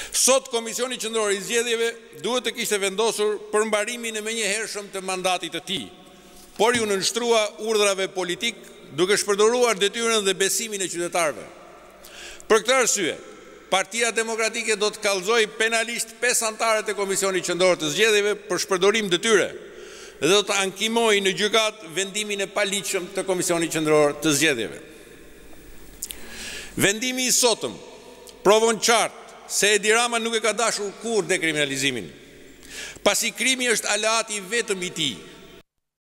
Sot Komisioni Qendror i Zgjedhjeve duhet të kishte vendosur përmbarimin e menjëhershëm të mandatit të tij, por ju nënshtrua urdhrave politik duke shpërdoruar detyrën dhe besimin e qytetarëve. Për këtë arsye, Partia Demokratike do të kallëzoj penalisht 5 anëtarët e Komisionit Qendror të Zgjedhjeve për shpërdorim detyre dhe do të ankimojë në gjykat vendimin e paligjshëm të Komisionit Qendror të Zgjedhjeve. Vendimi i sotëm provon qartë se Edi Rama nuk e ka dashur kurrë dekriminalizimin, pasi krimi është aleati vetëm i tij.